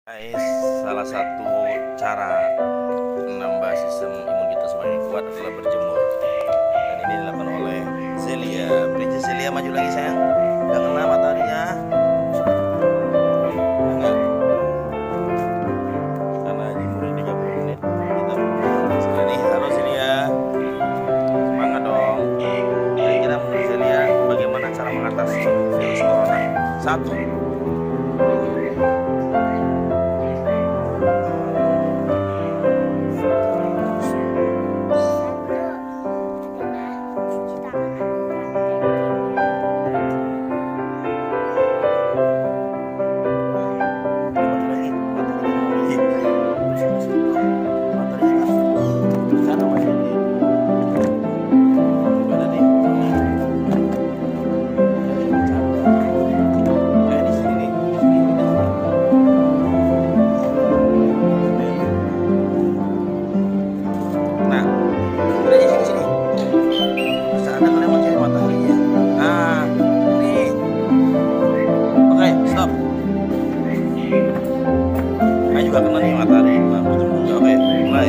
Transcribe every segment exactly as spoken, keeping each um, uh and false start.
Guys, salah satu cara menambah sistem imun kita semakin kuat adalah berjemur. Dan ini dilakukan oleh Zelia. Princess Zelia, maju lagi sayang. Udah kena mataharinya. Enggak. Karena jemur tiga puluh menit. Kita sekarang nih, halo Zelia. Semangat dong. Kira-kira menurut Zelia bagaimana cara mengatasi virus corona? Satu. Juga kena nih matahari, nah, juga. Oke, mulai.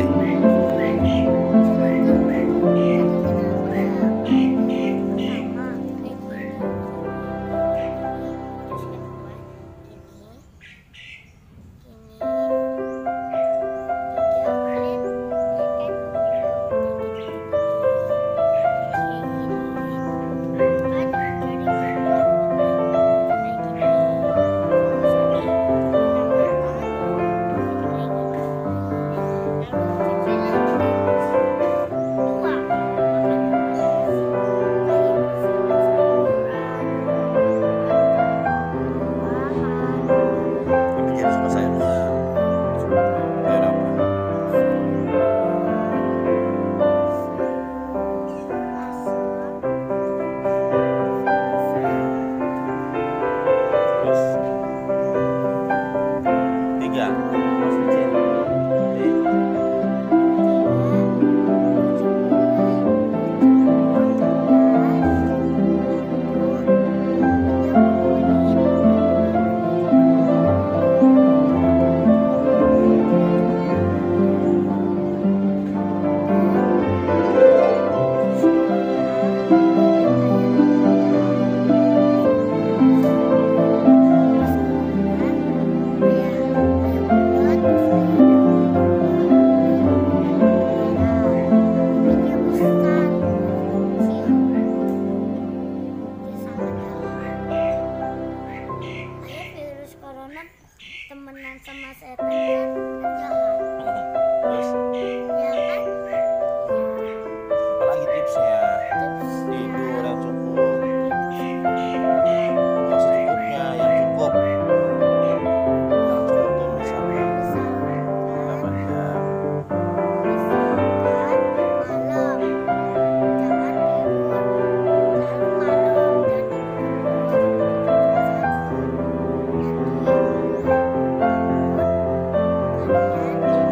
Temenan sama setan kan jahat. Terus Ya kan? apalagi tipsnya? Tidur yang cukup, yang secukupnya, yang cukup yang cukup tuh misalnya delapan jam. Malam jangan tidur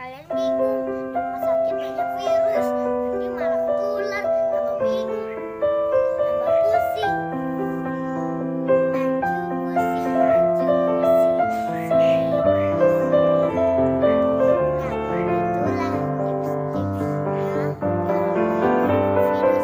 kalian bingung. Di rumah sakit banyak virus, nanti malah ketular, tambah bingung, tambah pusing. Maju pusing, maju pusing, pusing. Nah, itulah tips-tipsnya biar virus.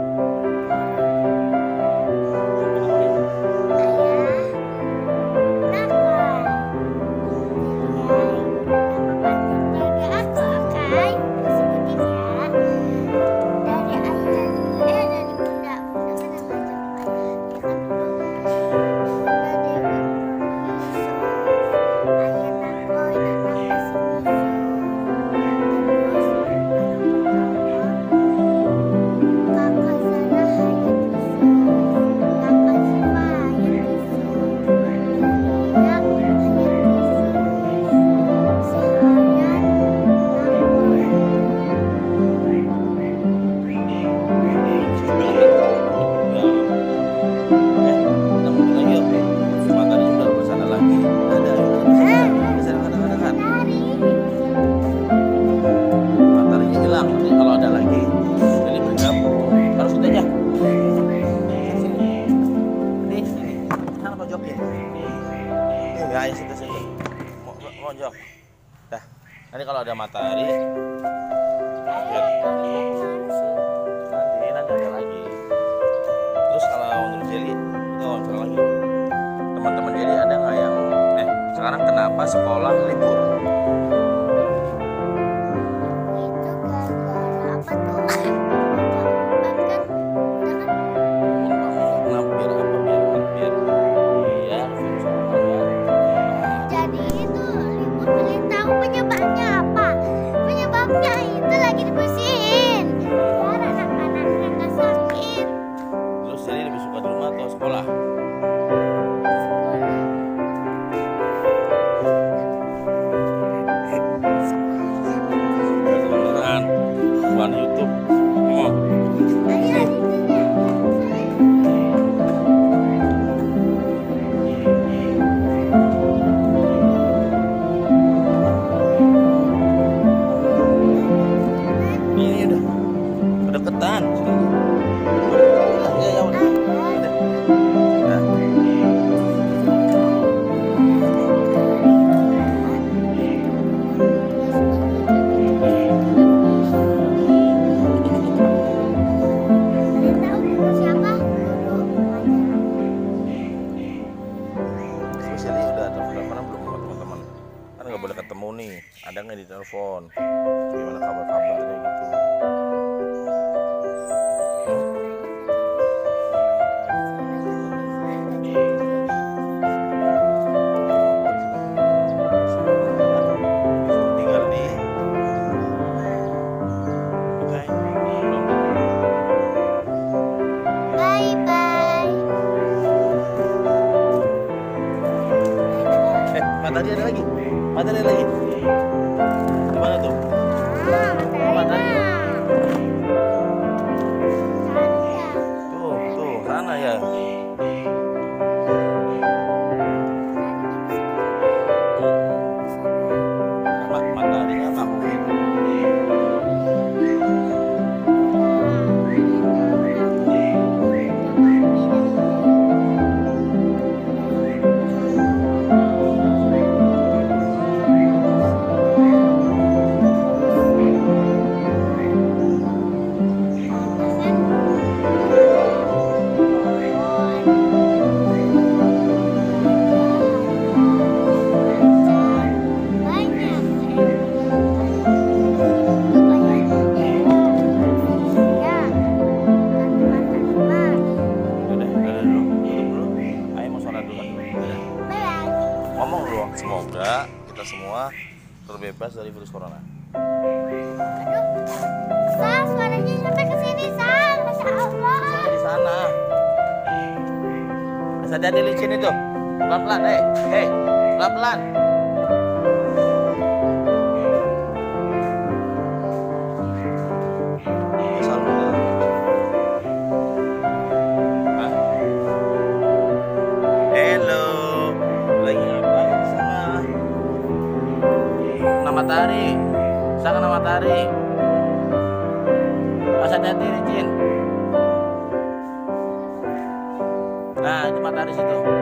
Guys, itu sini mojok. Dah, nanti kalau ada matahari, biar nanti nanti ada lagi. Terus kalau untuk Jelly, itu wawancara lagi. Teman-teman Jelly ada nggak yang, eh sekarang kenapa sekolah libur? Itu gara-gara apa tuh? Kenapa biar apa biar biar biar virus corona. Jadi itu libur beli tahu penyebabnya apa? Penyebabnya itu lagi dibersihin biar anak-anaknya nggak sakit. Terus Jelly lebih suka di rumah atau sekolah? Beneran, bukan YouTube. Ngomong. Ayo, Ini udah kedeketan. Ya ya udah. Udah. Udah. kalian tahu guru siapa? Guru pelajaran. Terus Jelly udah telepon-teleponan belum sama teman-teman? Kan nggak boleh ketemu nih. Ada nggak di telepon? Gimana kabar-kabarnya gitu? Tinggal di Oke. Bye bye. Eh, matahari ada lagi. Matahari ada lagi. Gimana tuh? Ah, matahari mah. Canda. Tuh, tuh, sana ya. Ma- mataharinya mampir. Udah, udah dulu. Tutup dulu. Ayo mau sholat dulu. Udah. Ngomong dulu. Semoga kita semua terbebas dari virus corona. Sal, suaranya sampai ke sini, Sal. Masya Allah. Soalnya di sana. Ada di licin itu. Pelan-pelan, eh, eh, pelan-pelan. Asal dulu. Hah? Hello, lagi apa di sana? Nah, matahari. Sana matahari. Pas hati-hati, Cin. Nah, itu matahari situ.